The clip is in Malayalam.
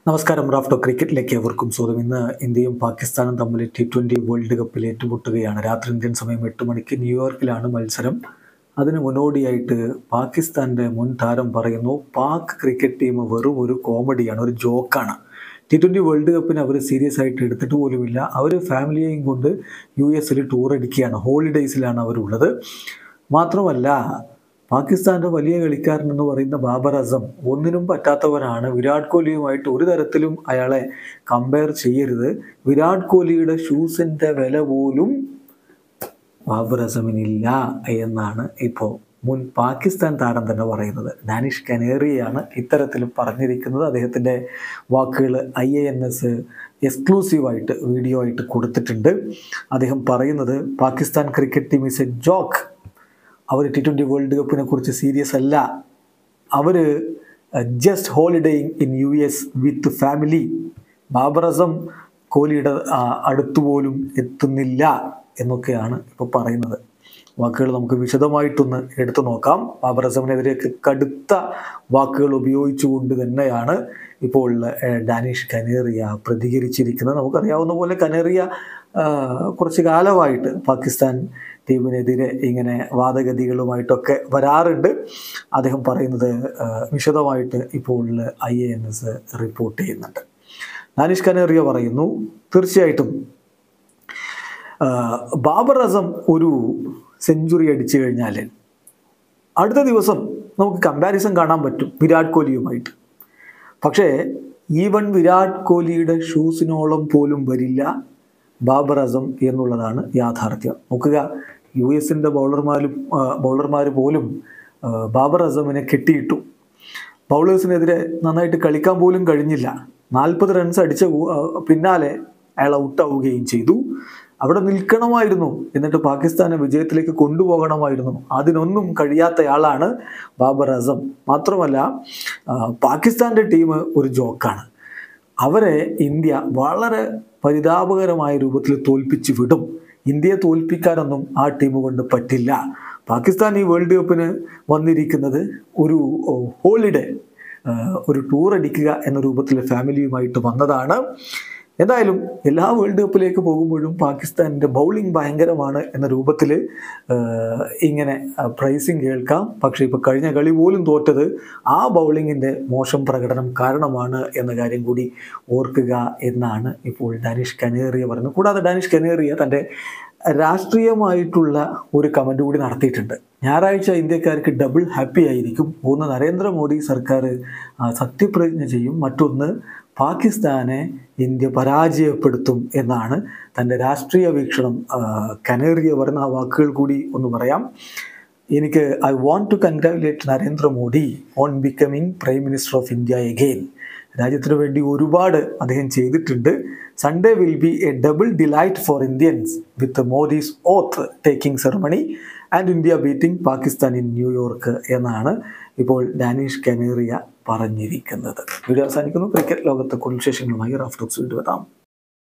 നമസ്കാരം. റാഫ്റ്റോ ക്രിക്കറ്റിലേക്ക് അവർക്കും സ്വാഗതം. ഇന്ന് ഇന്ത്യയും പാകിസ്ഥാനും തമ്മിൽ T20 വേൾഡ് കപ്പിൽ ഏറ്റുമുട്ടുകയാണ്. രാത്രി ഇന്ത്യൻ സമയം 8 മണിക്ക് ന്യൂയോർക്കിലാണ് മത്സരം. അതിന് മുന്നോടിയായിട്ട് പാകിസ്ഥാൻ്റെ മുൻ താരം പറയുന്നു, പാക് ക്രിക്കറ്റ് ടീം വെറും ഒരു കോമഡിയാണ്, ഒരു ജോക്കാണ്. T20 വേൾഡ് കപ്പിന് അവർ സീരിയസ് ആയിട്ട് എടുത്തിട്ട് പോലുമില്ല. അവർ ഫാമിലിയെയും കൊണ്ട് US ടൂർ അടിക്കുകയാണ്. ഹോളിഡേയ്സിലാണ് അവരുള്ളത്. മാത്രമല്ല, പാകിസ്ഥാൻ്റെ വലിയ കളിക്കാരൻ എന്ന് പറയുന്ന ബാബർ അസം ഒന്നിനും പറ്റാത്തവനാണ്. വിരാട് കോഹ്ലിയുമായിട്ട് ഒരു തരത്തിലും അയാളെ കമ്പയർ ചെയ്യരുത്. വിരാട് കോഹ്ലിയുടെ ഷൂസിൻ്റെ വില പോലും ബാബർ അസമിനില്ല എന്നാണ് ഇപ്പോൾ മുൻ പാകിസ്ഥാൻ താരം തന്നെ പറയുന്നത്. ഡാനിഷ് കനേറിയാണ് ഇത്തരത്തിൽ പറഞ്ഞിരിക്കുന്നത്. അദ്ദേഹത്തിൻ്റെ വാക്കുകൾ IANS എക്സ്ക്ലൂസീവായിട്ട് വീഡിയോ ആയിട്ട് കൊടുത്തിട്ടുണ്ട്. അദ്ദേഹം പറയുന്നത്, Pakistan cricket team is a joke. അവർ T20 വേൾഡ് കപ്പിനെ കുറിച്ച് സീരിയസ് അല്ല. അവർ just holidaying in US with family. Babar Azam കോഹ്ലിയുടെ അടുത്തുപോലും എത്തുന്നില്ല എന്നൊക്കെയാണ് ഇപ്പോൾ പറയുന്നത്. വാക്കുകൾ നമുക്ക് വിശദമായിട്ടൊന്ന് എടുത്തു നോക്കാം. ബാബർ അസമിനെതിരെ കടുത്ത വാക്കുകൾ ഉപയോഗിച്ചുകൊണ്ട് തന്നെയാണ് ഇപ്പോൾ ഡാനിഷ് കനേറിയ പ്രതികരിച്ചിരിക്കുന്നത്. നമുക്കറിയാവുന്ന പോലെ കനേറിയ കുറച്ച് കാലമായിട്ട് പാകിസ്ഥാൻ ടീമിനെതിരെ ഇങ്ങനെ വാദഗതികളുമായിട്ടൊക്കെ വരാറുണ്ട്. അദ്ദേഹം പറയുന്നത് വിശദമായിട്ട് ഇപ്പോൾ IANS റിപ്പോർട്ട് ചെയ്യുന്നുണ്ട്. ഡാനിഷ് കനേറിയ പറയുന്നു, തീർച്ചയായിട്ടും ബാബർ അസം ഒരു സെഞ്ചുറി അടിച്ചു കഴിഞ്ഞാൽ അടുത്ത ദിവസം നമുക്ക് കമ്പാരിസൺ കാണാൻ പറ്റും വിരാട് കോഹ്ലിയുമായിട്ട്. പക്ഷേ ഈവൻ വിരാട് കോഹ്ലിയുടെ ഷൂസിനോളം പോലും വരില്ല ബാബർ അസം എന്നുള്ളതാണ് യാഥാർത്ഥ്യം. നോക്കുക, US ബൗളർമാർ പോലും ബാബർ അസമിനെ കെട്ടിയിട്ടു. ബൗളേഴ്സിനെതിരെ നന്നായിട്ട് കളിക്കാൻ പോലും കഴിഞ്ഞില്ല. 40 റൺസ് അടിച്ച പിന്നാലെ അയാൾ ഔട്ടാവുകയും ചെയ്തു. അവിടെ നിൽക്കണമായിരുന്നു, എന്നിട്ട് പാകിസ്ഥാനെ വിജയത്തിലേക്ക് കൊണ്ടുപോകണമായിരുന്നു. അതിനൊന്നും കഴിയാത്തയാളാണ് ബാബർ അസം. മാത്രമല്ല, പാകിസ്ഥാൻ്റെ ടീം ഒരു ജോക്കാണ്. അവരെ ഇന്ത്യ വളരെ പരിതാപകരമായ രൂപത്തിൽ തോൽപ്പിച്ച് വിടും. ഇന്ത്യയെ തോൽപ്പിക്കാനൊന്നും ആ ടീം കൊണ്ട് പറ്റില്ല. പാകിസ്ഥാൻ ഈ വേൾഡ് കപ്പിന് വന്നിരിക്കുന്നത് ഒരു ഹോളിഡേ, ഒരു ടൂർ അടിക്കുക എന്ന രൂപത്തിൽ ഫാമിലിയുമായിട്ട് വന്നതാണ്. എന്തായാലും എല്ലാ വേൾഡ് കപ്പിലേക്ക് പോകുമ്പോഴും പാകിസ്ഥാനിൻ്റെ ബൗളിംഗ് ഭയങ്കരമാണ് എന്ന രൂപത്തിൽ ഇങ്ങനെ പ്രൈസിങ് കേൾക്കാം. പക്ഷേ ഇപ്പോൾ കഴിഞ്ഞ കളി പോലും തോറ്റത് ആ ബൗളിങ്ങിൻ്റെ മോശം പ്രകടനം കാരണമാണ് എന്ന കാര്യം കൂടി ഓർക്കുക എന്നാണ് ഇപ്പോൾ ഡാനിഷ് കനേറിയ പറയുന്നത്. കൂടാതെ ഡാനിഷ് കനേറിയ തൻ്റെ രാഷ്ട്രീയമായിട്ടുള്ള ഒരു കമൻറ്റ് കൂടി നടത്തിയിട്ടുണ്ട്. ഞായറാഴ്ച ഇന്ത്യക്കാർക്ക് ഡബിൾ ഹാപ്പി ആയിരിക്കും. ഒന്ന്, നരേന്ദ്രമോദി സർക്കാർ സത്യപ്രതിജ്ഞ ചെയ്യും. മറ്റൊന്ന്, പാകിസ്ഥാനെ ഇന്ത്യ പരാജയപ്പെടുത്തും എന്നാണ് തൻ്റെ രാഷ്ട്രീയ വീക്ഷണം കനേറിയ പറയുന്ന ആ വാക്കുകൾ കൂടി ഒന്ന് പറയാം. I want to congratulate Narendra Modi on becoming prime minister of India again. രാജ്യത്തിന് വേണ്ടി ഒരുപാട് അദ്ദേഹം ചെയ്തിട്ടുണ്ട്. Sunday will be a double delight for Indians with Modi's oath taking ceremony and India beating Pakistan in New York എന്നാണ് ഇപ്പോൾ ഡാനിഷ് കനേറിയ പറഞ്ഞിരിക്കുന്നത്. വീഡിയോ അവസാനിക്കുന്നു. ക്രിക്കറ്റ് ലോകത്തെ കൂടുതൽ വിശേഷങ്ങളുമായി റാഫ് ടോക്സ് വീണ്ടും എത്താം.